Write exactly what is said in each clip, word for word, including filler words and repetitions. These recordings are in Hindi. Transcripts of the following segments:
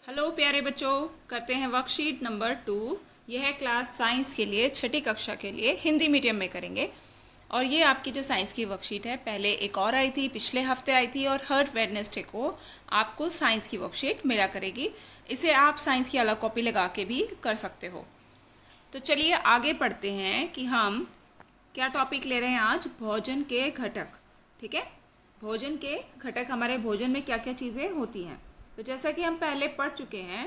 हेलो प्यारे बच्चों, करते हैं वर्कशीट नंबर टू। यह है क्लास साइंस के लिए, छठी कक्षा के लिए, हिंदी मीडियम में करेंगे। और ये आपकी जो साइंस की वर्कशीट है, पहले एक और आई थी, पिछले हफ्ते आई थी, और हर वेडनेसडे को आपको साइंस की वर्कशीट मिला करेगी। इसे आप साइंस की अलग कॉपी लगा के भी कर सकते हो। तो चलिए आगे पढ़ते हैं कि हम क्या टॉपिक ले रहे हैं आज। भोजन के घटक। ठीक है, भोजन के घटक, हमारे भोजन में क्या क्या चीज़ें होती हैं। तो जैसा कि हम पहले पढ़ चुके हैं,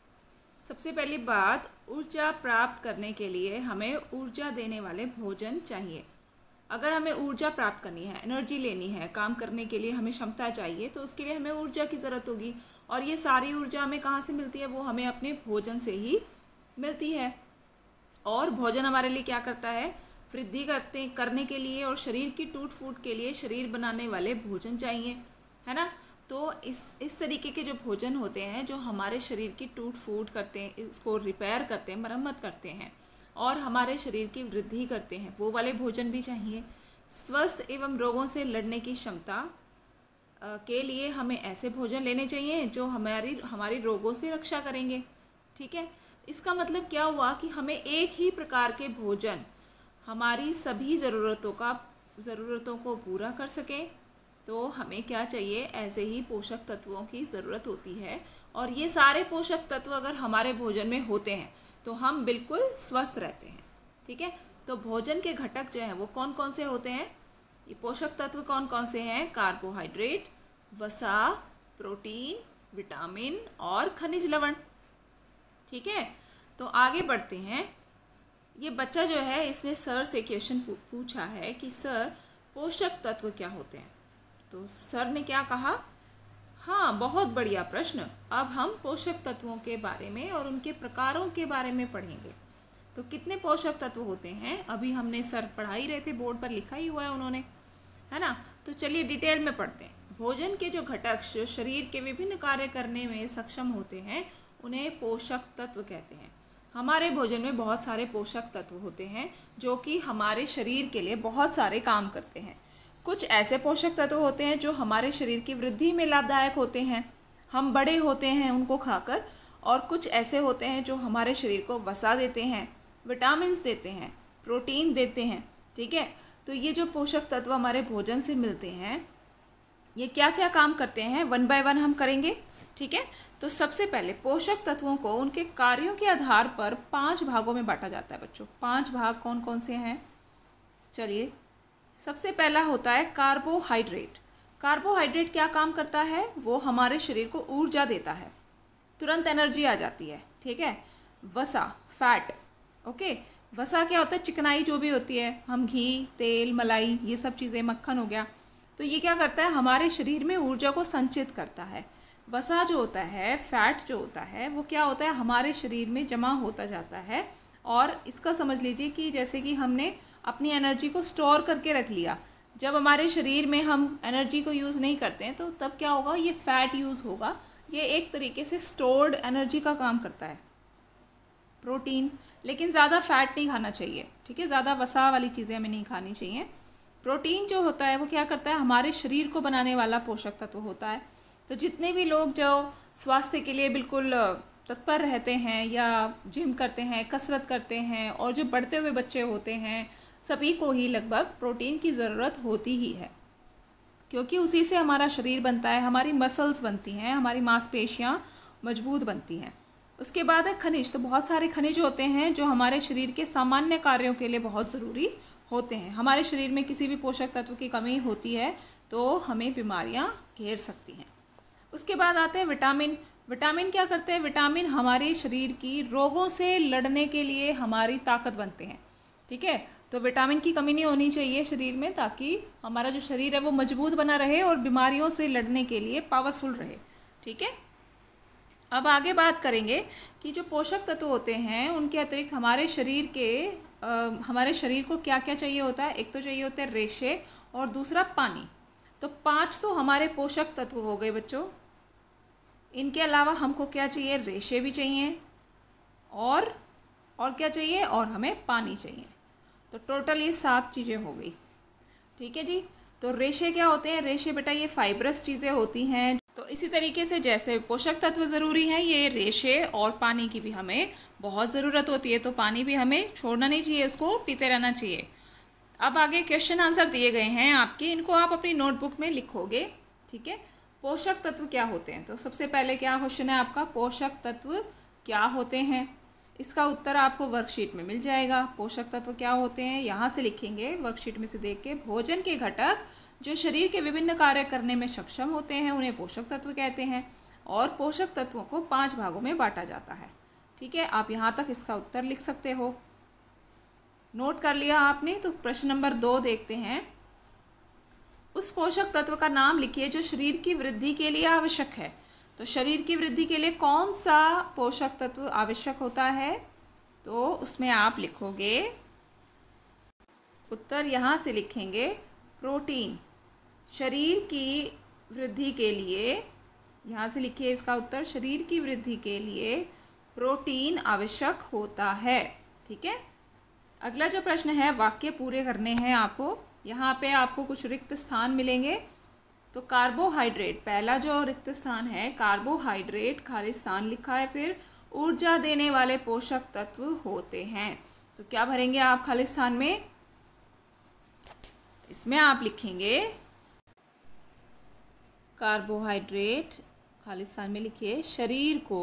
सबसे पहली बात, ऊर्जा प्राप्त करने के लिए हमें ऊर्जा देने वाले भोजन चाहिए। अगर हमें ऊर्जा प्राप्त करनी है, एनर्जी लेनी है, काम करने के लिए हमें क्षमता चाहिए, तो उसके लिए हमें ऊर्जा की ज़रूरत होगी। और ये सारी ऊर्जा हमें कहाँ से मिलती है? वो हमें अपने भोजन से ही मिलती है। और भोजन हमारे लिए क्या करता है? वृद्धि करते करने के लिए और शरीर की टूट फूट के लिए शरीर बनाने वाले भोजन चाहिए, है ना। तो इस इस तरीके के जो भोजन होते हैं, जो हमारे शरीर की टूट फूट करते हैं, इसको रिपेयर करते हैं, मरम्मत करते हैं और हमारे शरीर की वृद्धि करते हैं, वो वाले भोजन भी चाहिए। स्वस्थ एवं रोगों से लड़ने की क्षमता के लिए हमें ऐसे भोजन लेने चाहिए जो हमारी हमारी रोगों से रक्षा करेंगे। ठीक है, इसका मतलब क्या हुआ कि हमें एक ही प्रकार के भोजन हमारी सभी ज़रूरतों का ज़रूरतों को पूरा कर सके, तो हमें क्या चाहिए? ऐसे ही पोषक तत्वों की ज़रूरत होती है। और ये सारे पोषक तत्व अगर हमारे भोजन में होते हैं तो हम बिल्कुल स्वस्थ रहते हैं। ठीक है, तो भोजन के घटक जो हैं वो कौन कौन से होते हैं? ये पोषक तत्व कौन कौन से हैं? कार्बोहाइड्रेट, वसा, प्रोटीन, विटामिन और खनिज लवण। ठीक है, तो आगे बढ़ते हैं। ये बच्चा जो है, इसने सर से क्वेश्चन पूछा है कि सर पोषक तत्व क्या होते हैं। तो सर ने क्या कहा? हाँ, बहुत बढ़िया प्रश्न। अब हम पोषक तत्वों के बारे में और उनके प्रकारों के बारे में पढ़ेंगे। तो कितने पोषक तत्व होते हैं? अभी हमने सर पढ़ा ही रहे थे, बोर्ड पर लिखा ही हुआ है उन्होंने, है ना। तो चलिए डिटेल में पढ़ते हैं। भोजन के जो घटक शरीर के विभिन्न कार्य करने में सक्षम होते हैं, उन्हें पोषक तत्व कहते हैं। हमारे भोजन में बहुत सारे पोषक तत्व होते हैं जो कि हमारे शरीर के लिए बहुत सारे काम करते हैं। कुछ ऐसे पोषक तत्व होते हैं जो हमारे शरीर की वृद्धि में लाभदायक होते हैं, हम बड़े होते हैं उनको खाकर। और कुछ ऐसे होते हैं जो हमारे शरीर को वसा देते हैं, विटामिन्स देते हैं, प्रोटीन देते हैं। ठीक है, तो ये जो पोषक तत्व हमारे भोजन से मिलते हैं, ये क्या क्या काम करते हैं, वन बाय वन हम करेंगे। ठीक है, तो सबसे पहले पोषक तत्वों को उनके कार्यों के आधार पर पांच भागों में बांटा जाता है बच्चों। पांच भाग कौन कौन से हैं? चलिए, सबसे पहला होता है कार्बोहाइड्रेट। कार्बोहाइड्रेट क्या काम करता है? वो हमारे शरीर को ऊर्जा देता है, तुरंत एनर्जी आ जाती है। ठीक है, वसा, फैट। ओके, वसा क्या होता है? चिकनाई जो भी होती है, हम घी, तेल, मलाई, ये सब चीज़ें, मक्खन हो गया, तो ये क्या करता है? हमारे शरीर में ऊर्जा को संचित करता है। वसा जो होता है, फैट जो होता है, वो क्या होता है? हमारे शरीर में जमा होता जाता है। और इसका समझ लीजिए कि जैसे कि हमने अपनी एनर्जी को स्टोर करके रख लिया। जब हमारे शरीर में हम एनर्जी को यूज़ नहीं करते हैं तो तब क्या होगा? ये फैट यूज़ होगा। ये एक तरीके से स्टोर्ड एनर्जी का काम करता है। प्रोटीन, लेकिन ज़्यादा फैट नहीं खाना चाहिए। ठीक है, ज़्यादा वसा वाली चीज़ें हमें नहीं खानी चाहिए। प्रोटीन जो होता है वो क्या करता है? हमारे शरीर को बनाने वाला पोषक तत्व होता है। तो जितने भी लोग जो स्वास्थ्य के लिए बिल्कुल तत्पर रहते हैं या जिम करते हैं, कसरत करते हैं, और जो बढ़ते हुए बच्चे होते हैं, सभी को ही लगभग प्रोटीन की ज़रूरत होती ही है, क्योंकि उसी से हमारा शरीर बनता है, हमारी मसल्स बनती हैं, हमारी मांसपेशियाँ मजबूत बनती हैं। उसके बाद है खनिज। तो बहुत सारे खनिज होते हैं जो हमारे शरीर के सामान्य कार्यों के लिए बहुत ज़रूरी होते हैं। हमारे शरीर में किसी भी पोषक तत्व की कमी होती है तो हमें बीमारियाँ घेर सकती हैं। उसके बाद आते हैं विटामिन। विटामिन क्या करते हैं? विटामिन हमारे शरीर की रोगों से लड़ने के लिए हमारी ताकत बनते हैं। ठीक है, तो विटामिन की कमी नहीं होनी चाहिए शरीर में, ताकि हमारा जो शरीर है वो मजबूत बना रहे और बीमारियों से लड़ने के लिए पावरफुल रहे। ठीक है, अब आगे बात करेंगे कि जो पोषक तत्व होते हैं उनके अतिरिक्त हमारे शरीर के आ, हमारे शरीर को क्या क्या चाहिए होता है। एक तो चाहिए होता है रेशे, और दूसरा पानी। तो पांच तो हमारे पोषक तत्व हो गए बच्चों। इनके अलावा हमको क्या चाहिए? रेशे भी चाहिए, और और क्या चाहिए? और हमें पानी चाहिए। तो टोटल ये सात चीज़ें हो गई। ठीक है जी, तो रेशे क्या होते हैं? रेशे बेटा ये फाइब्रस चीज़ें होती हैं। तो इसी तरीके से जैसे पोषक तत्व ज़रूरी हैं, ये रेशे और पानी की भी हमें बहुत ज़रूरत होती है, तो पानी भी हमें छोड़ना नहीं चाहिए, उसको पीते रहना चाहिए। अब आगे क्वेश्चन आंसर दिए गए हैं आपके, इनको आप अपनी नोटबुक में लिखोगे, ठीक है। पोषक तत्व क्या होते हैं, तो सबसे पहले क्या क्वेश्चन है आपका, पोषक तत्व क्या होते हैं। इसका उत्तर आपको वर्कशीट में मिल जाएगा। पोषक तत्व क्या होते हैं यहाँ से लिखेंगे, वर्कशीट में से देख के। भोजन के घटक जो शरीर के विभिन्न कार्य करने में सक्षम होते हैं उन्हें पोषक तत्व कहते हैं, और पोषक तत्वों को पांच भागों में बांटा जाता है, ठीक है। आप यहाँ तक इसका उत्तर लिख सकते हो। नोट कर लिया आपने, तो प्रश्न नंबर दो देखते हैं। उस पोषक तत्व का नाम लिखिए जो शरीर की वृद्धि के लिए आवश्यक है। तो शरीर की वृद्धि के लिए कौन सा पोषक तत्व आवश्यक होता है, तो उसमें आप लिखोगे, उत्तर यहाँ से लिखेंगे प्रोटीन। शरीर की वृद्धि के लिए, यहाँ से लिखिए इसका उत्तर, शरीर की वृद्धि के लिए प्रोटीन आवश्यक होता है, ठीक है। अगला जो प्रश्न है, वाक्य पूरे करने हैं आपको। यहाँ पे आपको कुछ रिक्त स्थान मिलेंगे। तो कार्बोहाइड्रेट, पहला जो रिक्त स्थान है कार्बोहाइड्रेट, खाली स्थान लिखा है, फिर ऊर्जा देने वाले पोषक तत्व होते हैं। तो क्या भरेंगे आप खाली स्थान में, इसमें आप लिखेंगे कार्बोहाइड्रेट, खाली स्थान में लिखिए शरीर को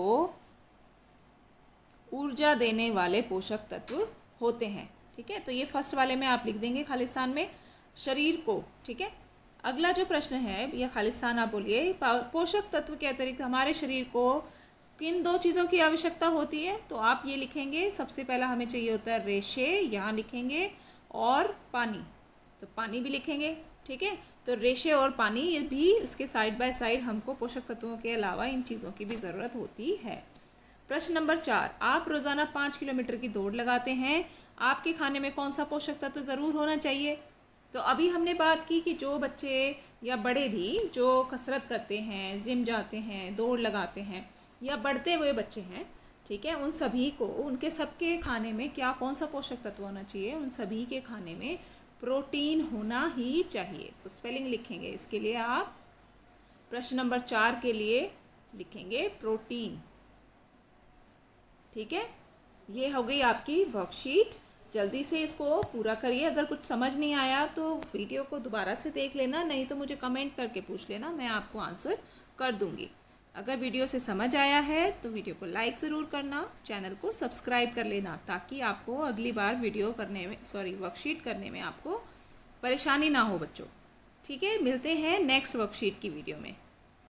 ऊर्जा देने वाले पोषक तत्व होते हैं, ठीक है। तो ये फर्स्ट वाले में आप लिख देंगे खाली स्थान में शरीर को, ठीक है। अगला जो प्रश्न है, यह खाली स्थान आप बोलिए, पोषक तत्व के अतिरिक्त हमारे शरीर को किन दो चीज़ों की आवश्यकता होती है। तो आप ये लिखेंगे, सबसे पहला हमें चाहिए होता है रेशे, यहाँ लिखेंगे, और पानी, तो पानी भी लिखेंगे, ठीक है। तो रेशे और पानी ये भी उसके साइड बाय साइड हमको पोषक तत्वों के अलावा इन चीज़ों की भी ज़रूरत होती है। प्रश्न नंबर चार, आप रोज़ाना पाँच किलोमीटर की दौड़ लगाते हैं, आपके खाने में कौन सा पोषक तत्व ज़रूर होना चाहिए। तो अभी हमने बात की कि जो बच्चे या बड़े भी जो कसरत करते हैं, जिम जाते हैं, दौड़ लगाते हैं, या बढ़ते हुए बच्चे हैं, ठीक है, उन सभी को, उनके सबके खाने में क्या कौन सा पोषक तत्व होना चाहिए, उन सभी के खाने में प्रोटीन होना ही चाहिए। तो स्पेलिंग लिखेंगे इसके लिए आप, प्रश्न नंबर चार के लिए लिखेंगे प्रोटीन, ठीक है। ये हो गई आपकी वर्कशीट। जल्दी से इसको पूरा करिए। अगर कुछ समझ नहीं आया तो वीडियो को दोबारा से देख लेना, नहीं तो मुझे कमेंट करके पूछ लेना, मैं आपको आंसर कर दूंगी। अगर वीडियो से समझ आया है तो वीडियो को लाइक ज़रूर करना, चैनल को सब्सक्राइब कर लेना, ताकि आपको अगली बार वीडियो करने में, सॉरी वर्कशीट करने में आपको परेशानी ना हो बच्चों, ठीक है। मिलते हैं नेक्स्ट वर्कशीट की वीडियो में।